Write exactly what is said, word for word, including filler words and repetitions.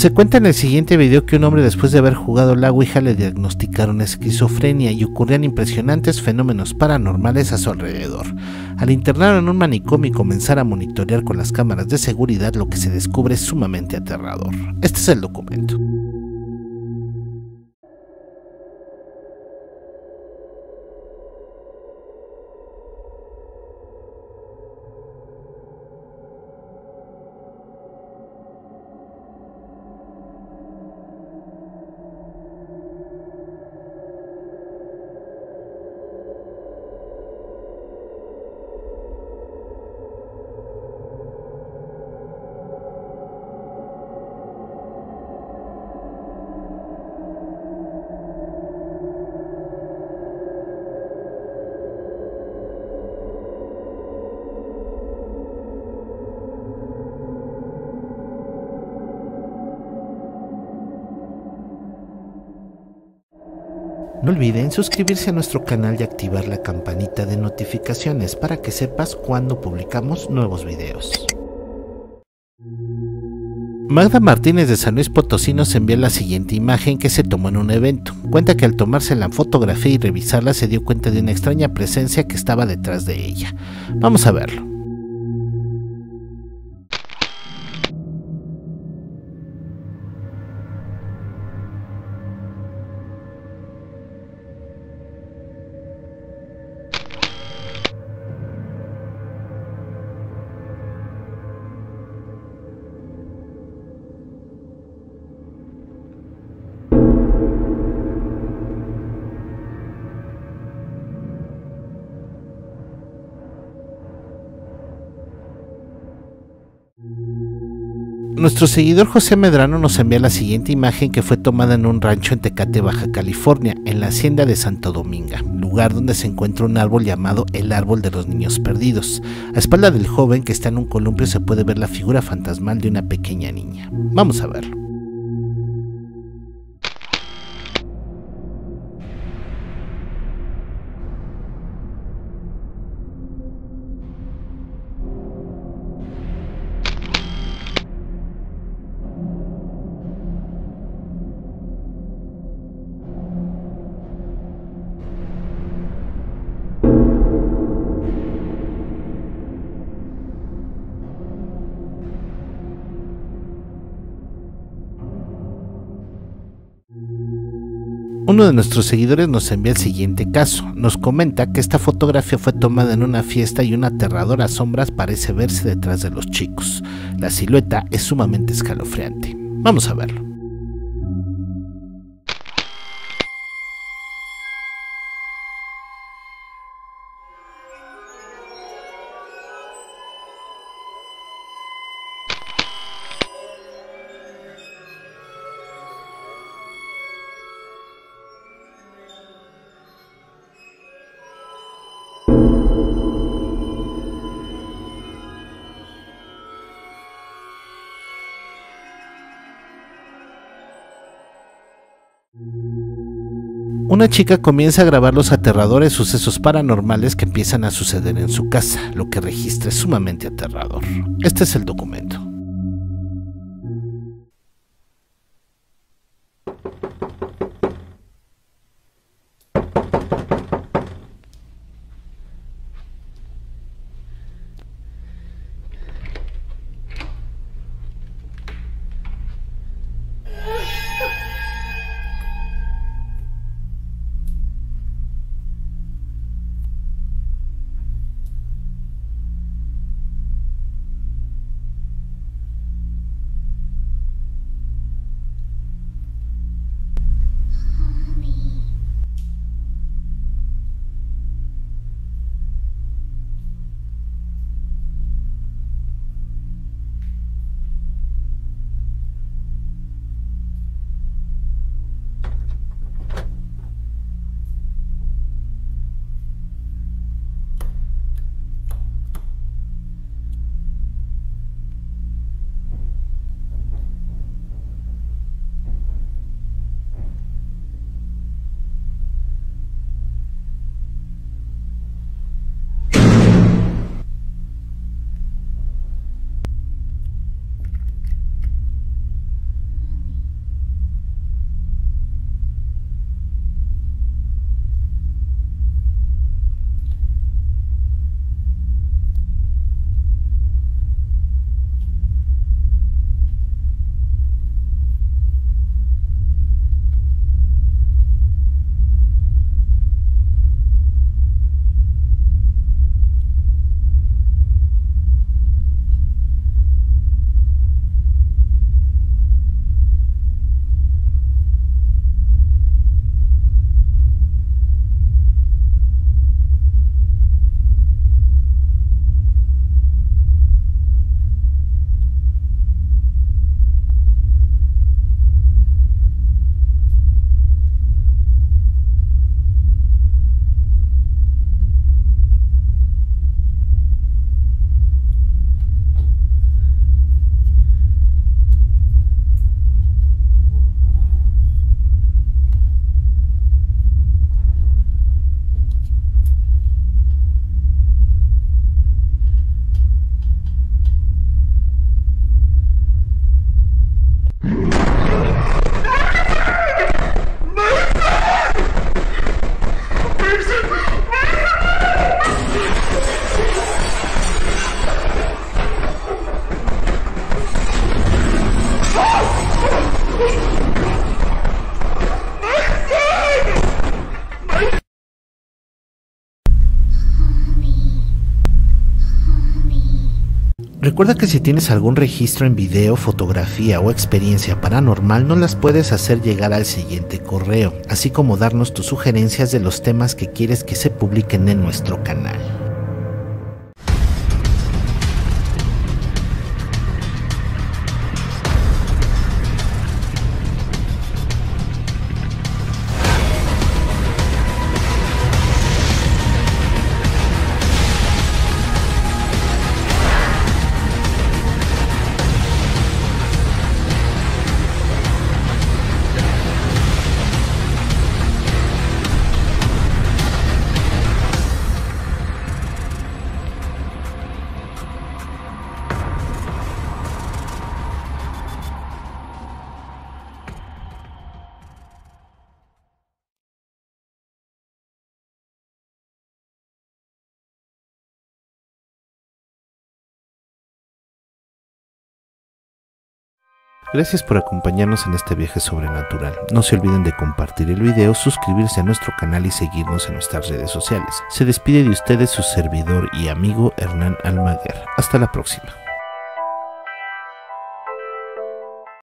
Se cuenta en el siguiente video que un hombre, después de haber jugado la Ouija, le diagnosticaron esquizofrenia y ocurrían impresionantes fenómenos paranormales a su alrededor. Al internarlo en un manicomio y comenzar a monitorear con las cámaras de seguridad, lo que se descubre es sumamente aterrador. Este es el documento. No olviden suscribirse a nuestro canal y activar la campanita de notificaciones para que sepas cuando publicamos nuevos videos. Magda Martínez de San Luis Potosí nos envía la siguiente imagen que se tomó en un evento. Cuenta que al tomarse la fotografía y revisarla se dio cuenta de una extraña presencia que estaba detrás de ella. Vamos a verlo. Nuestro seguidor José Medrano nos envía la siguiente imagen que fue tomada en un rancho en Tecate, Baja California, en la hacienda de Santo Domingo, lugar donde se encuentra un árbol llamado el Árbol de los Niños Perdidos. A espalda del joven que está en un columpio se puede ver la figura fantasmal de una pequeña niña. Vamos a verlo. Uno de nuestros seguidores nos envía el siguiente caso. Nos comenta que esta fotografía fue tomada en una fiesta y una aterradora sombra parece verse detrás de los chicos. La silueta es sumamente escalofriante. Vamos a verlo. Una chica comienza a grabar los aterradores sucesos paranormales que empiezan a suceder en su casa. Lo que registra es sumamente aterrador. Este es el documento. Recuerda que si tienes algún registro en video, fotografía o experiencia paranormal, nos las puedes hacer llegar al siguiente correo, así como darnos tus sugerencias de los temas que quieres que se publiquen en nuestro canal. Gracias por acompañarnos en este viaje sobrenatural. No se olviden de compartir el video, suscribirse a nuestro canal y seguirnos en nuestras redes sociales. Se despide de ustedes su servidor y amigo Hernán Almaguer. Hasta la próxima.